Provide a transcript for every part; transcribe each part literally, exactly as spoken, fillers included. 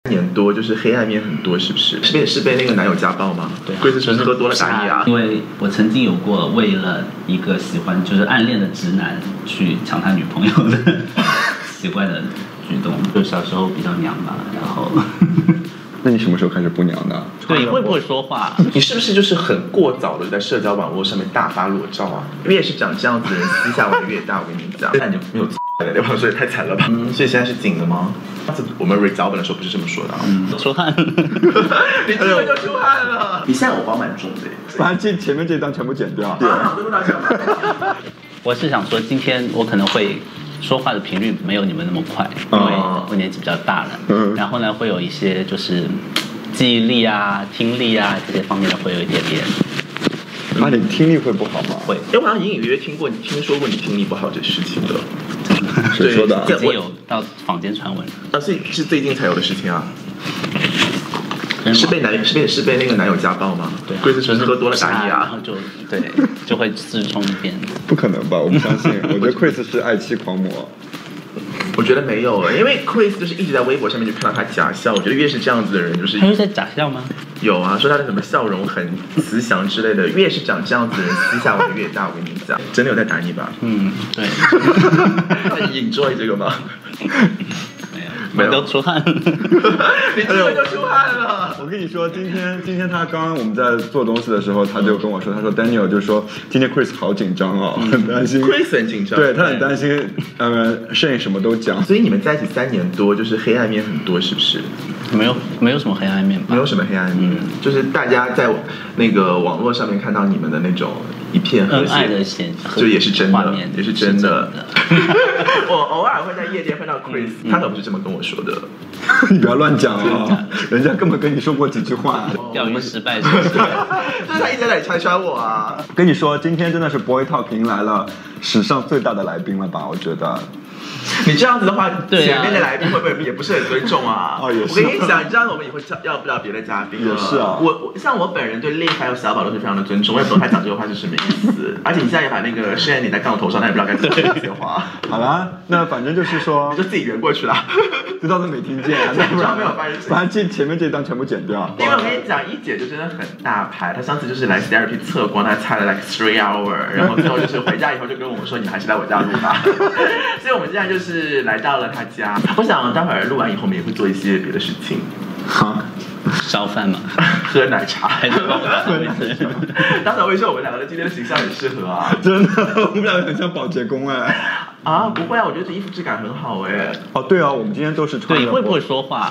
年多，就是黑暗面很多，是不是？是被是被那个男友家暴吗？ 对、啊， 贵子是不是喝多了打你啊？ 因为我曾经有过为了一个喜欢就是暗恋的直男去抢他女朋友的奇怪的举动，就小时候比较娘吧，然后。 那你什么时候开始不娘的？ 对，你会不会说话？ 你是不是就是很过早的在社交网络上面大发裸照啊？越是长这样子的人，私下玩越大。我跟你讲，但你没有对吧？所以太惨了吧？嗯，所以现在是紧的吗？上次我们 re 脚本的时候不是这么说的啊？ 嗯，出汗。 你这个就出汗了。你现在我包蛮重的。 把这前面这段全部剪掉。 对啊，对不对？ 我是想说，今天我可能会。说话的频率没有你们那么快，因为我年纪比较大了。嗯，然后呢，会有一些就是记忆力啊、听力啊这些方面的会有一点点。 那、啊、你听力会不好吗？ 会。 哎，我好像隐隐约约听过你听说过你听力不好这事情的。 谁说的、啊？ 已经有到坊间传闻。 啊，是是最近才有的事情啊。是被男是被是被那个男友家暴吗？ 对、啊， 贵子是不是喝多了打你啊？ 然后就对，就会自冲一遍。 不可能吧？我不相信。我觉得 Chris 是爱妻狂魔。 我觉得没有，因为 Chris 就是一直在微博上面就看到他假笑。我觉得越是这样子的人，就是他是在假笑吗？有啊，说他的什么笑容很慈祥之类的。越是长这样子的人，私下玩的越大。我跟你讲，真的有在打你吧？ 嗯，对。 那你 enjoy 这个吗？ 没有，都出汗。 你这个就出汗了。 我跟你说，今天今天他刚刚我们在做东西的时候，他就跟我说，他说 Daniel 就说今天 Chris 好紧张哦，很担心。 Chris 很紧张， 对他很担心，呃，摄影什么都讲。 所以你们在一起三年多，就是黑暗面很多，是不是？ 没有，没有什么黑暗面吧？ 没有什么黑暗面，嗯、就是大家在那个网络上面看到你们的那种一片和谐的显， 就也是真的，也是真的。 的我偶尔会在夜店碰到 Chris，、嗯、他可不是这么跟我说的。 你不要乱讲哦，人家根本跟你说过几句话。 钓鱼失败是不是？ 就是他一直在那里拆穿我啊！ 跟你说，今天真的是 Boy Talk 迎来了史上最大的来宾了吧？我觉得。 你这样子的话， 对啊、 前面的来宾会不会也不是很尊重啊？ 哦，也是。 我跟你讲，你知道我们以后要不要别的嘉宾？ 也是啊。 我我像我本人对丽还有小宝都是非常的尊重，我也不懂他讲这个话是什么意思。而且你现在也把那个施妍你在杠我头上，他也不知道该怎么说这些话。 好啦，那反正就是说， 你就自己圆过去了， 就当做没听见， 那不然没有发现。 反正这前面这一段全部剪掉。 因为我跟你讲，一姐就真的很大牌，她上次就是来 therapy 测光，她猜了 like three hour， 然后最后就是回家以后就跟我们说，你们还是来我家录吧。所以我们现在就是来到了他家。我想待会儿录完以后，我们也会做一些别的事情。 好， 烧饭嘛， 喝奶茶，还是喝奶茶？当然，我说我们两个人今天的形象很适合啊。 真的，我们两个很像保洁工哎。 啊，不会啊，我觉得这衣服质感很好哎。 哦，对啊，我们今天都是穿。 对，会不会说话？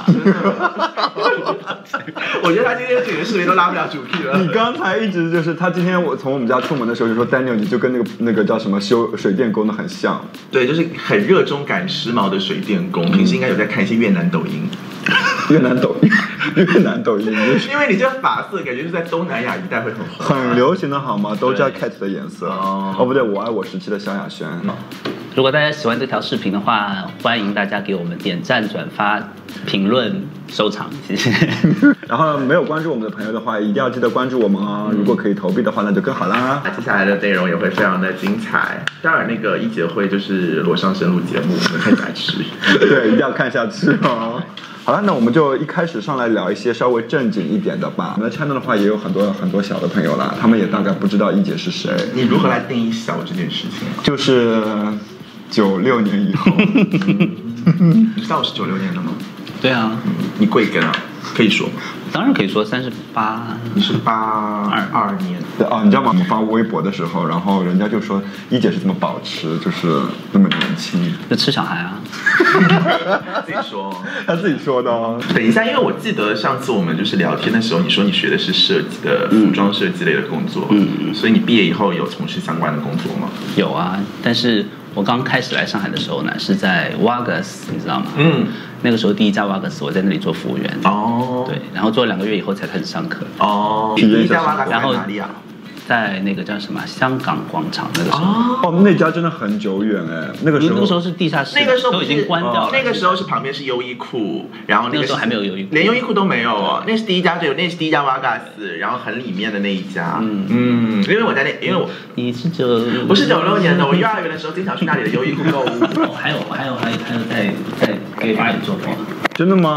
我觉得他今天整个视频都拉不了主题了。 你刚才一直就是他今天我从我们家出门的时候就说 Daniel 你就跟那个那个叫什么修水电工的很像。 对，就是很热衷赶时髦的水电工，平时应该有在看一些越南抖音。 越南抖音，越南抖音， 因为你这发色感觉是在东南亚一带会很红、 啊，很流行的好吗？Doja Cat 的颜色。哦，哦不对，我爱我时期的萧亚轩。嗯、 如果大家喜欢这条视频的话，欢迎大家给我们点赞、转发、评论、收藏，谢谢。 然后没有关注我们的朋友的话，一定要记得关注我们哦。如果可以投币的话，那就更好啦。 接下来的内容也会非常的精彩。当然，那个一姐会就是裸上身录节目，我们看下去。 对，一定要看下去哦。好了，那我们就一开始上来聊一些稍微正经一点的吧。我们的 channel 的话也有很多很多小的朋友啦，他们也大概不知道一姐是谁。 你如何来定义小这件事情？ 就是九六年以后。 你知道我是九六年的吗？ 对啊， 嗯、你贵庚啊？可以说吗？ 当然可以说，三十八。 你是八二年。 对啊，你知道吗？我们发微博的时候，然后人家就说一姐是怎么保持就是那么年轻？ 就吃小孩啊。 自己说， 他自己说的哦。 等一下，因为我记得上次我们就是聊天的时候，你说你学的是设计的服装设计类的工作，嗯，所以你毕业以后有从事相关的工作吗？ 有啊，但是我刚开始来上海的时候呢，是在 Wagas， 你知道吗？ 嗯。 那个时候第一家 Wagas， 我在那里做服务员。哦。对，然后做两个月以后才开始上课。 哦。第一家 Wagas 在哪里啊？ 在那个叫什么香港广场那个时候。 哦，那家真的很久远哎，那个时候那个时候是地下室， 那个时候都已经关掉了。 那个时候是旁边是优衣库，然后那个时候还没有优衣库， 连优衣库都没有哦。那是第一家，对，那是第一家 Wagas， 然后很里面的那一家。嗯嗯，因为我在那，因为我你是九， 我是九六年的，我幼儿园的时候经常去那里的优衣库购物。 哦，还有还有还有还有在在 gay bar 里做过。 真的吗？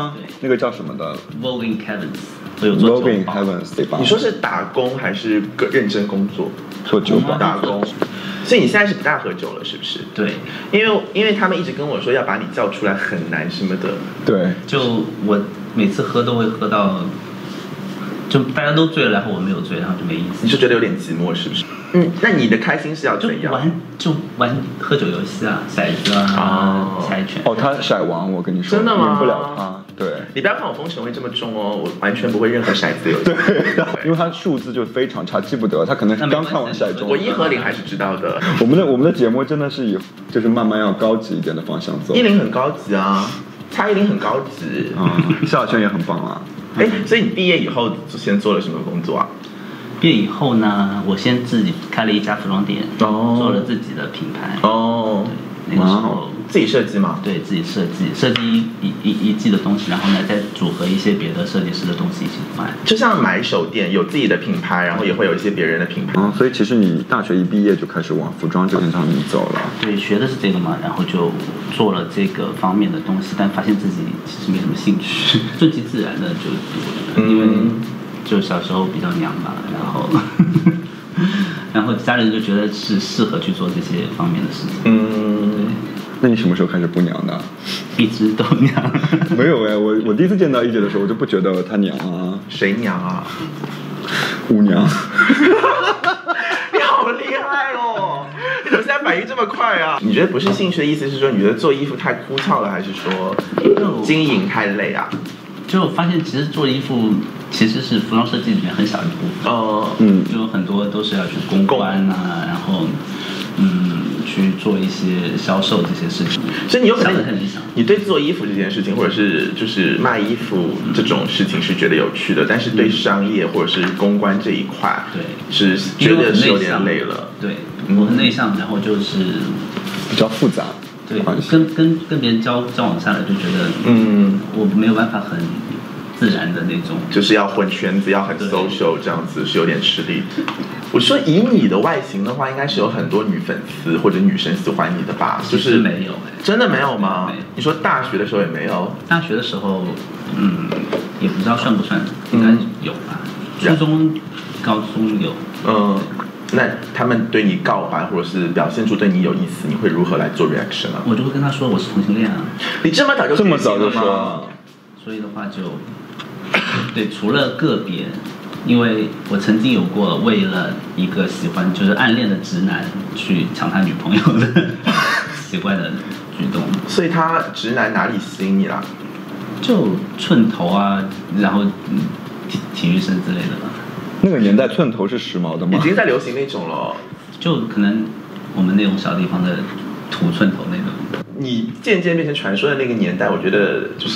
那个叫什么的 Voguing Heavens， 我有做酒 Voguing 保。 Heavens 对吧？ 你说是打工还是个认真工作？ 做酒保打工。所以你现在是不大喝酒了，是不是？ 对， 因为因为他们一直跟我说要把你叫出来很难什么的。 对， 就我每次喝都会喝到，就大家都醉了，然后我没有醉，然后就没意思。 你就觉得有点寂寞，是不是？嗯，那你的开心是要怎样？ 就玩就玩喝酒游戏啊，骰子啊，猜拳。 哦，他骰王，我跟你说， 真的吗？ 赢不了他。对， 你不要看我风尘味这么重哦，我完全不会任何骰子游戏。 对，因为他数字就非常差，记不得，他可能是刚看完骰盅。 我一和零还是知道的。 我们的我们的节目真的是以就是慢慢要高级一点的方向走。 一零很高级啊，蔡依林很高级啊，萧亚轩也很棒啊。 哎，所以你毕业以后先做了什么工作啊？ 毕业以后呢，我先自己开了一家服装店，哦、做了自己的品牌。 哦， 那个时候自己设计吗？ 对自己设计，设计一一一季的东西，然后呢再组合一些别的设计师的东西一起卖。 就像买手店有自己的品牌，然后也会有一些别人的品牌。 嗯，所以其实你大学一毕业就开始往服装这边上面走了。 对，学的是这个嘛，然后就做了这个方面的东西，但发现自己其实没什么兴趣，顺其自然的就读了，因为。就小时候比较娘嘛，然后，然后家人就觉得是适合去做这些方面的事情。 嗯， 那你什么时候开始不娘的？ 一直都娘。 没有哎，我我第一次见到一姐的时候，我就不觉得她娘啊。 谁娘啊？ 舞娘。 你好厉害哦！你怎么现在反应这么快啊？你觉得不是兴趣的意思是说，你觉得做衣服太枯燥了，还是说经营太累啊？ 就发现其实做衣服其实是服装设计里面很小一部分， 哦， 嗯，就很多都是要去公关啊，然后嗯去做一些销售这些事情。 所以你有可能很理想， 你对做衣服这件事情，或者是就是卖衣服这种事情是觉得有趣的，但是对商业或者是公关这一块， 对， 是觉得是有点累了。 对，我很内向，然后就是比较复杂。 对，跟跟跟别人交交往下来，就觉得， 嗯， 我没有办法很自然的那种， 就是要混圈子，要很 social 这样子是有点吃力。我说以你的外形的话，应该是有很多女粉丝或者女生喜欢你的吧？就是没有哎， 真的没有吗？你说大学的时候也没有？ 大学的时候，嗯，也不知道算不算，应该有吧。初中、高中有， 嗯。那他们对你告白或者是表现出对你有意思，你会如何来做 reaction 啊？ 我就会跟他说我是同性恋啊。 你这么早就这么早就说， 所以的话就，对，除了个别，因为我曾经有过为了一个喜欢就是暗恋的直男去抢他女朋友的奇怪的举动。 所以他直男哪里吸引你啦？ 就寸头啊，然后嗯体体育生之类的吧。 那个年代寸头是时髦的吗？ 已经在流行那种了， 就可能我们那种小地方的涂寸头那种。 你渐渐变成传说的那个年代，我觉得就是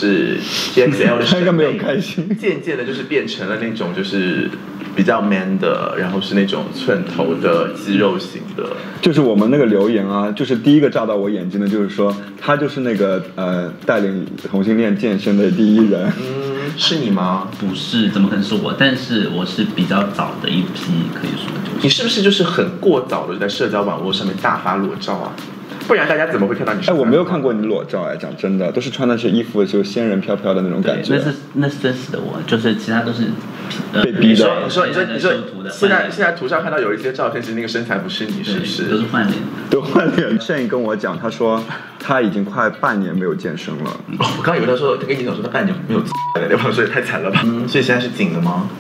G X L 的审美， 应该没有开心。 渐渐的，就是变成了那种就是比较 man 的，然后是那种寸头的肌肉型的。 就是我们那个留言啊，就是第一个炸到我眼睛的，就是说他就是那个呃带领同性恋健身的第一人。 嗯。是你吗？ 不是，怎么可能是我？但是我是比较早的一批，可以说就是。 你是不是就是很过早的在社交网络上面大发裸照啊？不然大家怎么会看到你？ 哎，我没有看过你裸照哎，讲真的，都是穿那些衣服就仙人飘飘的那种感觉。 那是那是真实的我，就是其他都是、呃、 被逼的。 你说你说你说现在现在图上看到有一些照片，其实那个身材不是你，是不是？ 都是换脸， 都换脸。摄影跟我讲，他说他已经快半年没有健身了。 哦、我刚以为他说他跟你讲说他半年没有了，对吧？所以太惨了吧？嗯，所以现在是紧的吗？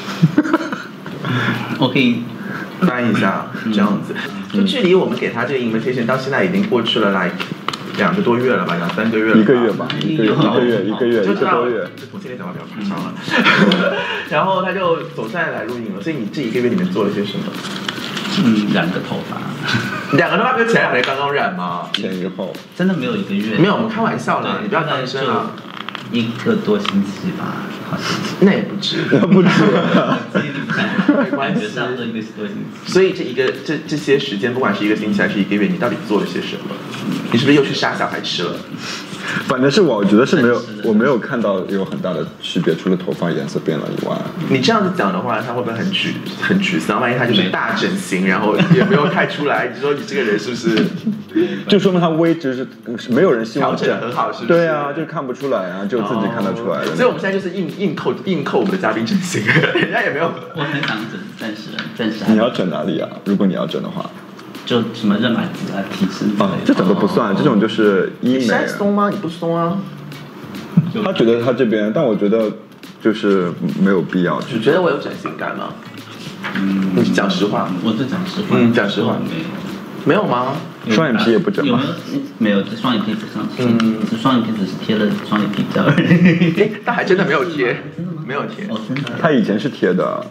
我可以翻一下，这样子。就距离我们给他这个 invitation 到现在已经过去了 like 两个多月了吧，两三个月了吧。 一个月吧，一个月，一个月，一个月，一个多月。 我今天讲话比较夸张了。然后他就总算来录影了，所以你这一个月里面做了些什么？ 嗯，染个头发。两个头发不是前两天刚刚染吗？ 前一后。 真的没有一个月。 没有，我们开玩笑啦，你不要当真啊。 一个多星期吧，好像。 那也不止， 不止。 没关系， 差不多一个多星期。 所以这一个这这些时间，不管是一个星期还是一个月，你到底做了些什么？你是不是又去杀小孩吃了？ 反正是我，我觉得是没有，我没有看到有很大的区别，除了头发颜色变了以外。 你这样子讲的话，他会不会很沮很沮丧？万一他就是大整形，然后也没有太出来，你说你这个人是不是？ 就说明他微值是没有人希望调整很好，是不是？ 对啊，就看不出来啊，就自己看得出来的。 所以我们现在就是硬硬扣硬扣我们的嘉宾整形，人家也没有。 我很想整，暂时暂时。 你要整哪里啊？如果你要整的话。 就什么热玛吉啊、提升啊，这种都不算，这种就是医美。 你现在松吗？你不松啊？ 他觉得他这边，但我觉得就是没有必要。 你觉得我有整形感吗？嗯，你讲实话。 我是讲实话。 嗯，讲实话。 没有。 没有吗？ 双眼皮也不整吗？ 没有，没有，双眼皮只上，嗯，双眼皮只是贴了双眼皮胶而已。但还真的没有贴。 真的吗？ 没有贴。 哦，真的。 他以前是贴的。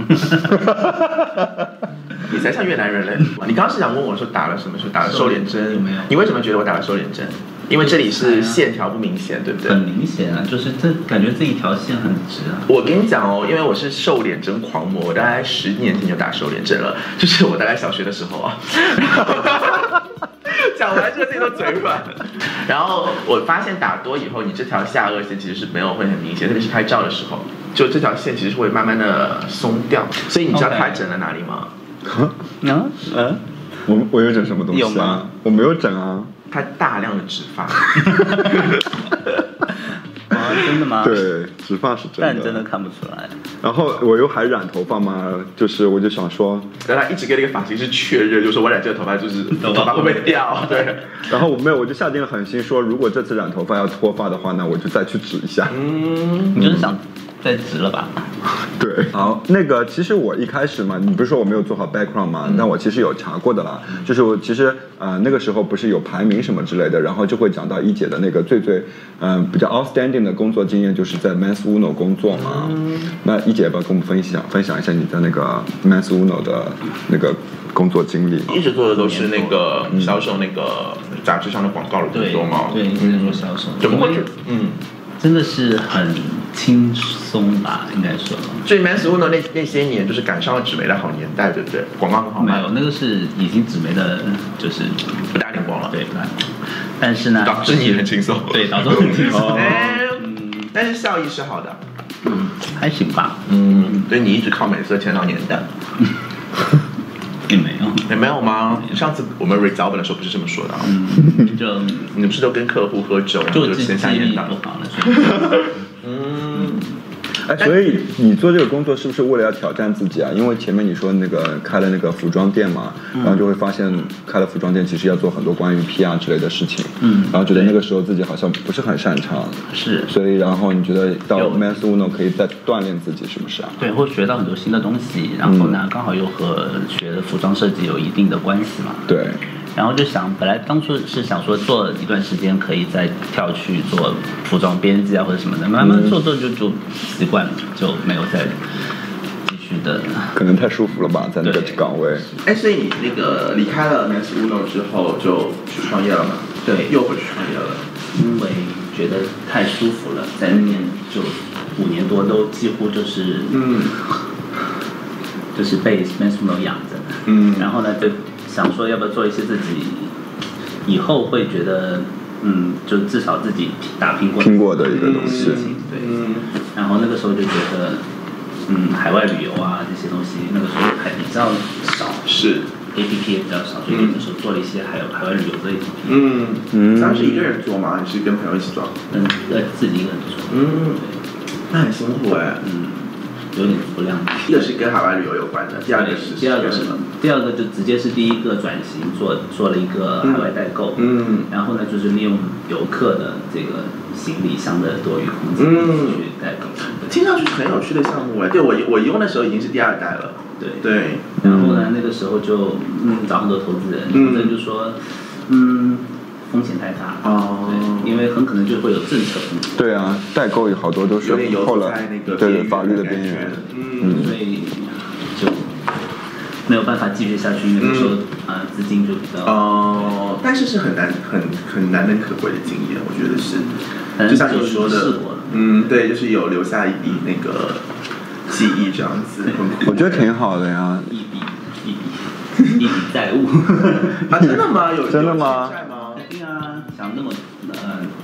你才像越南人嘞！你刚刚是想问我说打了什么？说打了瘦脸针？ 有没有？ 你为什么觉得我打了瘦脸针？因为这里是线条不明显，对不对？ 很明显啊，就是这感觉这一条线很直啊。 我跟你讲哦，因为我是瘦脸针狂魔，我大概十年前就打瘦脸针了，就是我大概小学的时候啊。讲完这个自己都嘴软。然后我发现打多以后，你这条下颚线其实是没有会很明显，特别是拍照的时候，就这条线其实是会慢慢的松掉。所以你知道他整了哪里吗？ 嗯嗯， 我我有整什么东西啊？ 有吗？ 我没有整啊。 他大量的植发。 啊，真的吗？ 对，植发是真的， 但真的看不出来。 然后我又还染头发嘛，就是我就想说， 然后他一直跟那个发型师确认，就说我染这个头发就是头发会不会掉？对。 然后我没有，我就下定了狠心说，如果这次染头发要脱发的话，那我就再去植一下。 嗯，你就是想再植了吧？ 对，好，那个其实我一开始嘛，你不是说我没有做好 background 嘛？嗯、但我其实有查过的啦，嗯、就是我其实呃那个时候不是有排名什么之类的，然后就会讲到一姐的那个最最嗯、呃、比较 outstanding 的工作经验，就是在 Men's Uno 工作嘛。嗯、那一姐要不要跟我们分享分享一下你在那个 Men's Uno 的那个工作经历？ 一直做的都是那个销售那个杂志上的广告的工作嘛。 对，一直在做销售。 怎么会？嗯。 真的是很轻松吧，应该说。 所以 Men's Uno 那那些年就是赶上了纸媒的好年代，对不对？广告很好卖。 没有，那个是已经纸媒的，就是不大灵光了。 对，不大灵光。但是呢， 导致你很轻松。 对，导致很轻松。 嗯，但是效益是好的。 嗯，还行吧。 嗯，所以你一直靠美色签到年代。 也没有， 也没有吗？上次我们 read 脚本的时候不是这么说的、啊。 嗯，就你不是都跟客户喝酒， 就线下演讲不好了。 嗯，哎，所以你做这个工作是不是为了要挑战自己啊？因为前面你说那个开了那个服装店嘛，嗯、然后就会发现开了服装店其实要做很多关于 P R 之类的事情。嗯，然后觉得那个时候自己好像不是很擅长。 是。 所以然后你觉得到 Men's Uno 可以再锻炼自己，是不是啊？ 对，会学到很多新的东西，然后呢，嗯、刚好又和学的服装设计有一定的关系嘛。 对。 然后就想，本来当初是想说做一段时间，可以再跳去做服装编辑啊或者什么的，慢慢做做就就习惯了，就没有再继续的。 可能太舒服了吧，在那个岗位。 哎，所以你那个离开了 Men's Uno 之后，就去创业了嘛？ 对， 又回去创业了， 因为觉得太舒服了，在那边就五年多都几乎就是嗯，就是被 Men's Uno 养着，嗯，然后呢就。想说要不要做一些自己以后会觉得，嗯，就至少自己打拼过拼过的一个东西， 对。嗯、然后那个时候就觉得，嗯，海外旅游啊这些东西，那个时候还比较少， 是 A P P 也比较少，所以那时候做了一些海海外旅游的 A P P。 嗯嗯。当时一个人做吗？还是跟朋友一起做？ 嗯，呃，自己一个人做。 嗯，那很辛苦哎。 嗯。有点不量。 一个是跟海外旅游有关的，第二个是第二个什么？第二个就直接是第一个转型做做了一个海外代购，嗯，然后呢就是利用游客的这个行李箱的多余空间去代购， 听上去很有趣的项目哎。对我我用的时候已经是第二代了， 对对。 然后呢那个时候就嗯找很多投资人，投资人就说嗯。风险太大哦，对，因为很可能就会有政策风险。 对啊，代购有好多都是后来对对法律的边缘， 嗯，所以就没有办法继续下去，因为那时候啊资金就比较哦，但是是很难很很难能可贵的经验，我觉得是，就像你说的，嗯，对，就是有留下一笔那个记忆这样子， 我觉得挺好的呀， 一笔一笔一笔债务啊，真的吗？有真的吗？ 对啊，想那么呃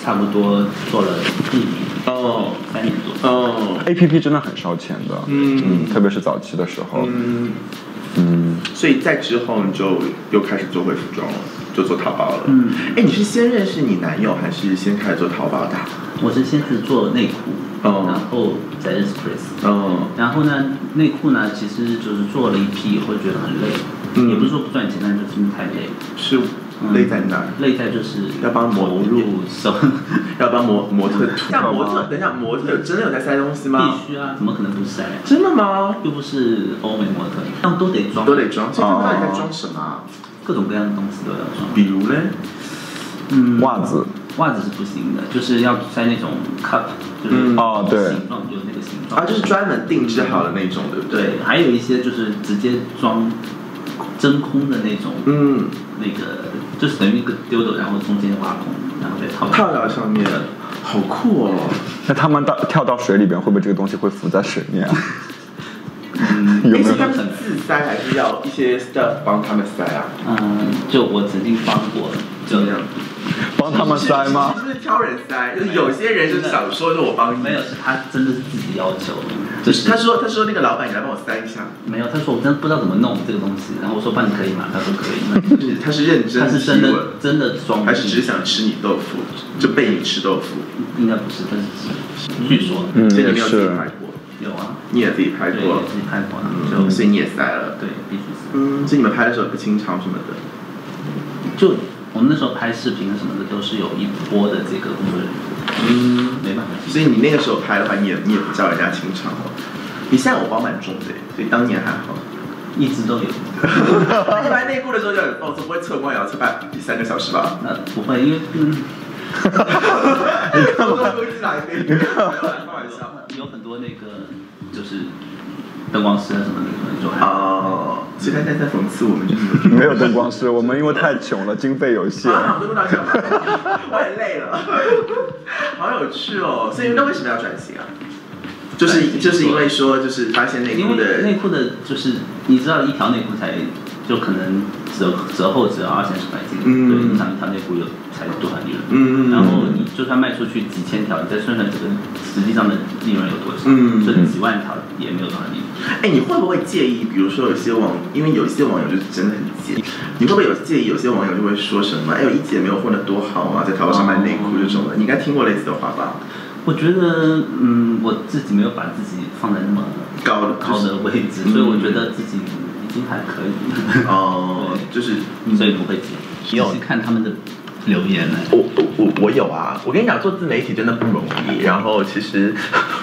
差不多做了一年， 哦， 三年多。 哦 A P P 真的很烧钱的，嗯嗯，特别是早期的时候， 嗯嗯， 所以在之后你就又开始做回服装了，就做淘宝了。 嗯， 哎，你是先认识你男友，还是先开始做淘宝的？ 我是先是做内裤， 哦， 然后再认识 Chris， 哦， 然后呢，内裤呢其实就是做了一批以后觉得很累， 嗯， 也不是说不赚钱，但就是太累。 是累在哪？ 累在就是要帮模投入手， 要帮模模特涂。像模特，等一下，模特真的有在塞东西吗？ 必须啊，怎么可能不塞？ 真的吗？ 又不是欧美模特，他们都得装， 都得装。所以他们到底在装什么啊？ 各种各样的东西都要装。 比如呢？ 嗯，袜子。 袜子是不行的，就是要塞那种 cup， 就是哦对， 形状就是那个形状。 啊，就是专门定制好的那种，对不对？ 对，还有一些就是直接装真空的那种， 嗯， 那个就是等于一个丢的，然后中间挖空，然后再套套到上面，好酷哦！ 那他们到跳到水里边，会不会这个东西会浮在水面啊？ 嗯， 有没有？ 是他们自塞还是要一些 stuff 帮他们塞啊？ 嗯，就我曾经帮过，就这样。 帮他们塞吗？ 是不是挑人塞？就是有些人就是想说，是我帮你。 没有，是他真的是自己要求。 就是他说，他说那个老板，你来帮我塞一下。 没有，他说我真的不知道怎么弄这个东西，然后我说帮你可以吗？他说可以。 就是他是认真， 他是真的真的装， 还是只是想吃你豆腐，就被你吃豆腐？ 应该不是，他是据说。 嗯， 所以你没有自己拍过？ 有啊， 你也自己拍过， 自己拍过， 就所以你也塞了。 对，必须塞。 嗯，所以你们拍的时候不清场什么的， 就。我们那时候拍视频什么的，都是有一波的这个工作人员，嗯，没办法。 所以你那个时候拍的话，你也你也不叫人家清场哦。你现在我包蛮重的，所以当年还好， 一直都有。 你拍内裤的时候就很放松，不会测光也要测半三个小时吧？ 那不会，因为嗯， 你干嘛？我一直来宾，你干嘛？开玩笑。 有很多那个就是灯光师啊什么的，就还哦，所以他现在在讽刺我们，就是没有灯光师，我们因为太穷了，经费有限。 啊，对不起，我也累了，好有趣哦。所以那为什么要转型啊？就是就是因为说，就是发现内裤的内裤的，就是你知道一条内裤才就可能折折后只要二三十块钱，嗯，对，你想一条内裤有才多少利润？嗯，然后你就算卖出去几千条，你再算算这个实际上的利润有多少？嗯，这几万条也没有多少利润。 哎，你会不会介意？比如说有些网，因为有些网友就是真的很介意，你会不会有介意？有些网友就会说什么：“哎呦，一姐没有混得多好啊，在淘宝上卖内裤这种的。”你应该听过类似的话吧？ 我觉得，嗯，我自己没有把自己放在那么高的高的位置，所以我觉得自己已经还可以。 哦，就是所以不会介意。有看他们的留言呢？ 我我我我有啊！我跟你讲，做自媒体真的不容易。然后其实，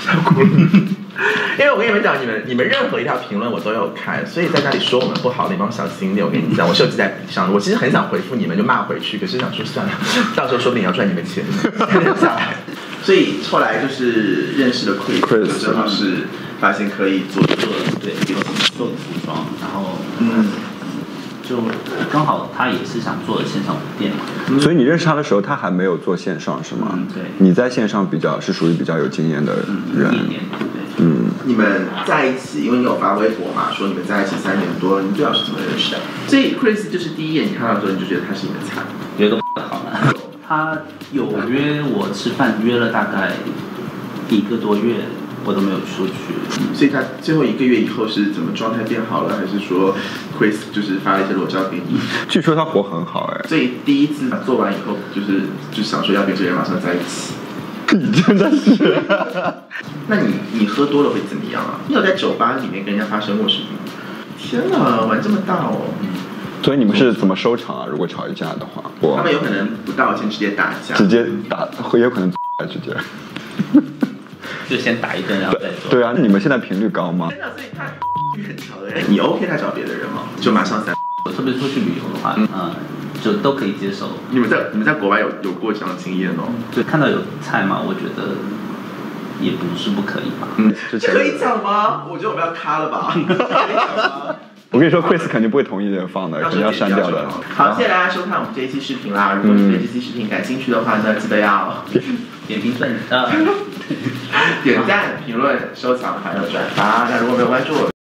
因为我跟你们讲，你们你们任何一条评论我都有看，所以在那里说我们不好的，你帮我小心一点。我跟你讲，我是有记在笔上的。我其实很想回复你们，就骂回去，可是想说算了，到时候说不定要赚你们钱，忍下来。所以后来就是认识了 Chris， 正好是发现可以做做对做做服装，然后嗯。就刚好他也是想做线上店嘛， 所以你认识他的时候，他还没有做线上是吗？ 嗯，对。 你在线上比较是属于比较有经验的人。 一年，对。 嗯。 你们在一起，因为你有发微博嘛，说你们在一起三年多，你最好是怎么认识的？所以 Chris 就是第一眼你看到之后，你就觉得他是你的菜。 有一个好了，他有约我吃饭，约了大概一个多月。我都没有出去， 所以他最后一个月以后是怎么状态变好了，还是说 Chris 就是发了一些裸照给你？ 据说他活很好哎， 所以第一次做完以后，就是就想说要跟这个人马上在一起。 你真的是？ 那你你喝多了会怎么样啊？你有在酒吧里面跟人家发生过什么？天哪，玩这么大哦！ 所以你们是怎么收场啊？如果吵一架的话，我他们有可能不道歉，直接打架， 直接打，会有可能直接。 就先打一顿，然后再做。 对啊，那你们现在频率高吗？ 真的，所以他很潮的人，你 OK 他找别的人吗？就马上三。 我特别出去旅游的话，嗯、呃，就都可以接受。 你们在你们在国外有有过这样的经验哦？ 对，看到有菜嘛，我觉得也不是不可以吧。 嗯， 可以讲吗？我觉得我们要卡了吧？可以讲吗？ 我跟你说 ，Chris 肯定不会同意人放的，肯定要删掉的。 好，谢谢大家收看我们这一期视频啦！如果你对这期视频感兴趣的话呢，记得要点评分、呃、 点赞、评论、收藏还有转发。那如果没有关注我。